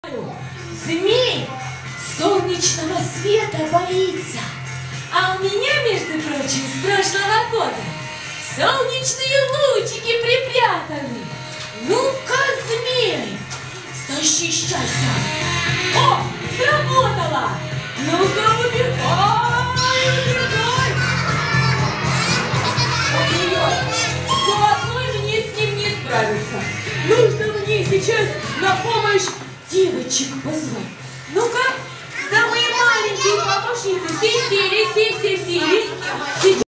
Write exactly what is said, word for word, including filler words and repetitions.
Змей солнечного света боится, а у меня, между прочим, с прошлого года солнечные лучики припрятаны. Ну-ка, змей, защищайся! О, сработало! Ну-ка, убегай, убегай! Ой-ой-ой, но одной мне с ним не справиться. Нужно мне сейчас на помощь девочек позвать. Ну-ка, самые маленькие помощницы, все сели, все, все сели.